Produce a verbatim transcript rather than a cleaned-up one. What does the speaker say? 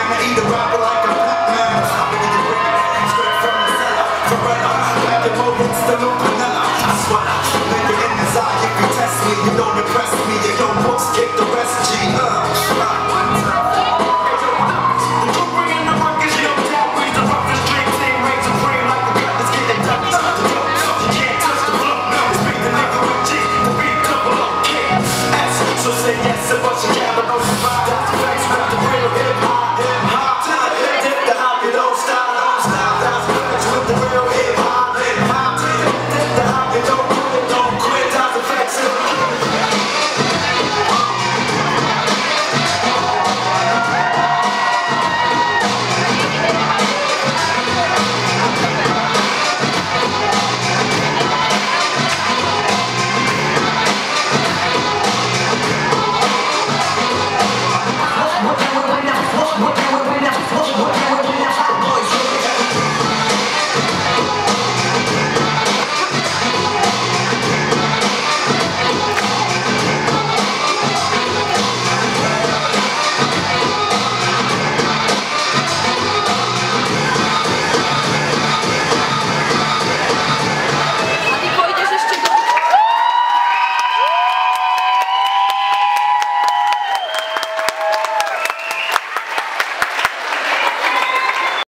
man. I eat a rapper like a Pac-Man. I'm ready to bring it straight from the cellar. Forever, back and forth, still no vanilla. I swear, look it in his eye. If you test me, you don't impress me. You don't books, kick the rest, G. Uh, uh, one time. So say yes, and what you gather, no survive. That's the face, rap the real hip-hop, hip-hop. Dip the hop, you don't stop, don't stop. That's the face with the real hip-hop, hip-hop. Dip the hop, you don't quit, don't quit. That's the face. What can we win now? What can we win now? What can we win now?